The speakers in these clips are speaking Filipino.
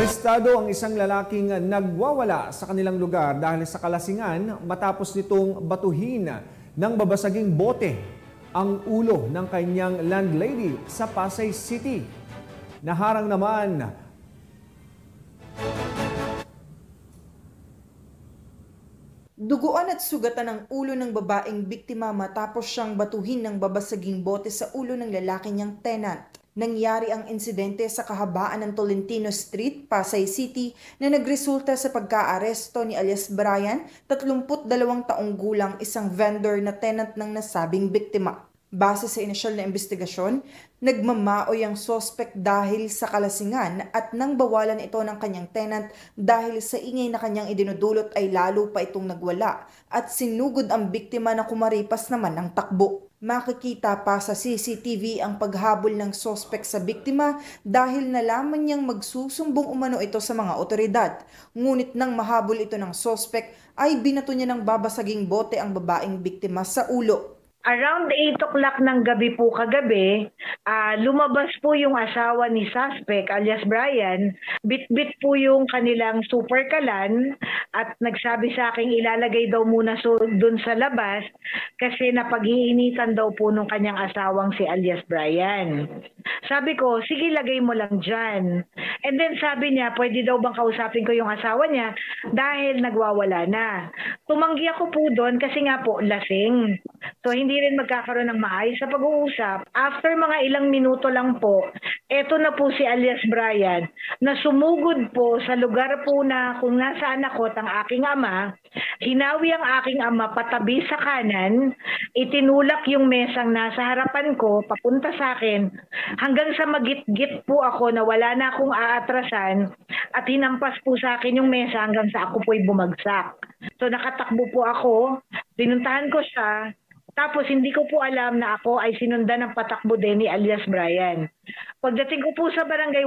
Arestado ang isang lalaking nagwawala sa kanilang lugar dahil sa kalasingan matapos nitong batuhin ng babasaging bote ang ulo ng kanyang landlady sa Pasay City. Naharang naman duguan at sugatan ang ulo ng babaeng biktima matapos siyang batuhin ng babasaging bote sa ulo ng lalaki niyang tenant. Nangyari ang insidente sa kahabaan ng Tolentino Street, Pasay City na nagresulta sa pagka-aresto ni alias Brian, 32 taong gulang, isang vendor na tenant ng nasabing biktima. Base sa inisyal na investigasyon, nagmamaoy ang sospek dahil sa kalasingan at nang bawalan ito ng kanyang tenant dahil sa ingay na kanyang idinudulot ay lalo pa itong nagwala at sinugod ang biktima na kumaripas naman ng takbo. Makikita pa sa CCTV ang paghabol ng sospek sa biktima dahil nalaman niyang magsusumbong umano ito sa mga otoridad. Ngunit nang mahabol ito ng sospek ay binato niya ng babasaging bote ang babaeng biktima sa ulo. Around 8 o'clock ng gabi po kagabi, lumabas po yung asawa ni suspect alias Brian, bit-bit po yung kanilang super kalan at nagsabi sa akin ilalagay daw muna dun sa labas kasi napag-iinitan daw po nung kanyang asawang si alias Brian. Sabi ko, sige lagay mo lang dyan. And then sabi niya, pwede daw bang kausapin ko yung asawa niya dahil nagwawala na. Tumanggi ako po doon kasi nga po lasing. So hindi rin magkakaroon ng maayos sa pag-uusap. After mga ilang minuto lang po, eto na po si alias Brian na sumugod po sa lugar po na kung nasaan ako at ang aking ama. Hinawi ang aking ama patabi sa kanan, itinulak yung mesang nasa harapan ko papunta sa akin hanggang sa magit-git po ako na wala na akong aatrasan at hinampas po sa akin yung mesa hanggang sa ako po'y bumagsak. So nakatakbo po ako, pinuntahan ko siya. Tapos hindi ko po alam na ako ay sinundan ng patakbo din ni alias Brian. Pagdating ko po sa barangay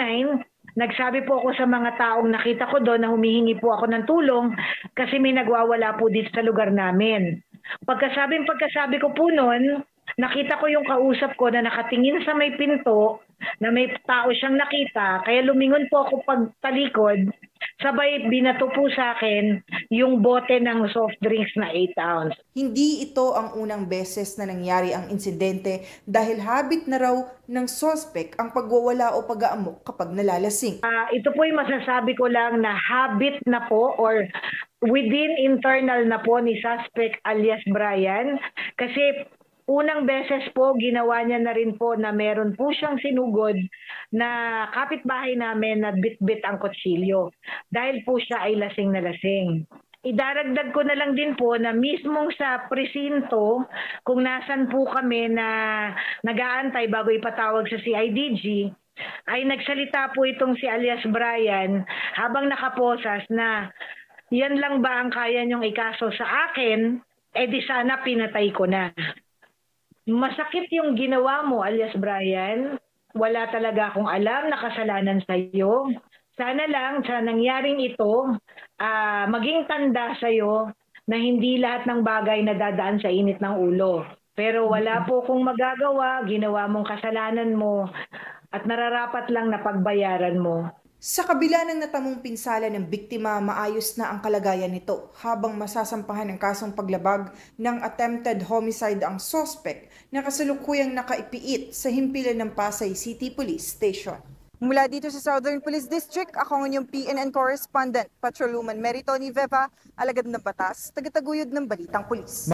129, nagsabi po ako sa mga taong nakita ko doon na humihingi po ako ng tulong kasi may nagwawala po dito sa lugar namin. Pagkasabi ko po noon, nakita ko yung kausap ko na nakatingin sa may pinto na may tao siyang nakita. Kaya lumingon po ako pagtalikod. Sabay binato po sa akin yung bote ng soft drinks na 8 ounce. Hindi ito ang unang beses na nangyari ang insidente dahil habit na raw ng sospek ang pagwawala o pag-aamok kapag nalalasing. Ito po yung masasabi ko lang na habit na po or within internal na po ni suspect alias Brian kasi unang beses po, ginawa niya na rin po na meron po siyang sinugod na kapitbahay namin na bit-bit ang kutsilyo dahil po siya ay lasing na lasing. Idaragdag ko na lang din po na mismong sa presinto, kung nasan po kami na nag-aantay bago ipatawag sa CIDG, ay nagsalita po itong si alias Brian habang nakaposas na yan lang ba ang kaya niyong ikaso sa akin, di sana pinatay ko na. Masakit yung ginawa mo, alias Brian. Wala talaga akong alam na kasalanan sa iyo. Sana lang sa nangyaring ito, maging tanda sa iyo na hindi lahat ng bagay na dadaan sa init ng ulo. Pero wala po kong magagawa, ginawa mong kasalanan mo at nararapat lang na pagbayaran mo. Sa kabila ng natamong pinsala ng biktima, maayos na ang kalagayan nito habang masasampahan ng kasong paglabag ng attempted homicide ang suspect na kasalukuyang nakaipiit sa himpilan ng Pasay City Police Station. Mula dito sa Southern Police District, ako ang inyong PNN correspondent, Patrolwoman Mary Tony Veva, alagad ng batas, tagataguyod ng Balitang Pulis.